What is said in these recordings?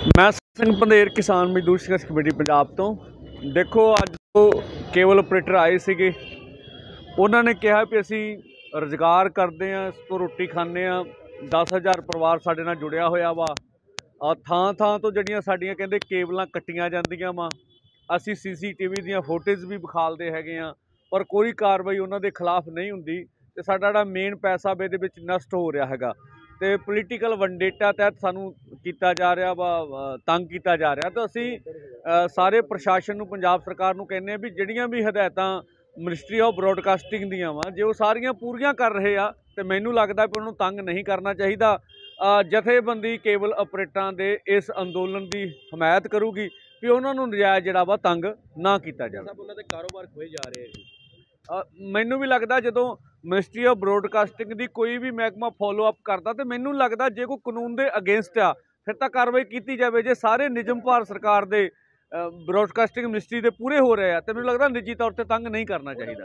मैं सिंह पंधेर किसान मजदूर संघर्ष कमेटी पंजाब तो देखो अज तो केबल ऑपरेटर आए थे। उन्होंने कहा भी असी रोजगार करते हैं, इस तो रोटी खाने, 10,000 परिवार साडे नाल जुड़िया होया वा। थां थां तो जड़ियाँ साडियाँ कहंदे केबलां कट्टियां जांदियां वा। असी CCTV ਦੀਆਂ फुटेज भी विखालते हैगे आ, पर कोई कार्रवाई उन्हों के खिलाफ नहीं हुंदी ते साडा जिहड़ा मेन पैसा भी इहदे विच नष्ट हो रहा हैगा ते पोलीटिकल वनडेटा तहत सानू किया जा रहा वा, तंग किया जा रहा। तो असी सारे प्रशासन नूं, पंजाब सरकार नूं कहने भी जिहड़ियां भी हदायतां मिनिस्ट्री ऑफ ब्रॉडकास्टिंग दियां वा जे वो सारियां पूरियां कर रहे आ ते मैनूं लगदा भी उन्होंने तंग नहीं करना चाहिए। जथेबंदी केबल ऑपरेटरां दे इस अंदोलन की हमायत करूगी भी उन्होंने नजायज़ जिहड़ा वा तंग ना किया जाए। उन्होंने कारोबार खोए जा रहे हैं। मैनू भी लगता जो मिनिस्ट्री ऑफ ब्रॉडकास्टिंग की कोई भी महकमा फॉलो अप करता तो मैनू लगता जे कोई कानून के अगेंस्ट आ फिर तो कार्रवाई की जाए। जे सारे निजम भारत सरकार के ब्रॉडकास्टिंग मिनिस्ट्री के पूरे हो रहे हैं तो मैनू लगता निजी तौर पर तंग नहीं करना चाहिए।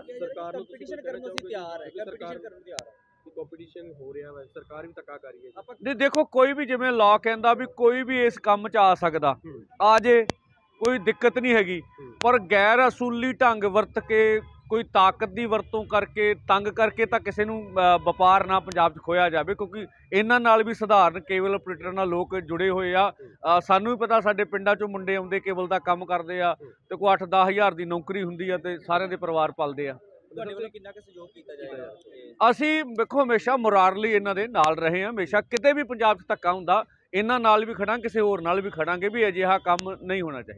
नहीं देखो कोई भी जिवें लॉ कहता भी कोई भी इस काम च आ सकता आ जे, कोई दिक्कत नहीं हैगी, पर गैर असूली ढंग वरत के कोई ताकत की वरतों करके तंग करके तो किसी नूं वपार ना पंजाब च खोया जाए, क्योंकि इन्हां नाल भी सधारण केबल ऑपरेटर नाल लोग जुड़े हुए आ। सानू भी पता साडे पिंडां चों मुंडे आउंदे केबल दा काम करदे आ ते कोई 8-10 हज़ार की नौकरी हुंदी आ ते सारिਆਂ दे परिवार पलदे आ। ਅਸੀਂ ਵੇਖੋ हमेशा मुरारली इन्हां दे नाल रहे हैं, हमेशा किते भी पंजाब च धक्का हुंदा इन्हां नाल भी खड़ा, किसी होर नाल भी खड़ांगे भी अजिहा काम नहीं होना चाहिए।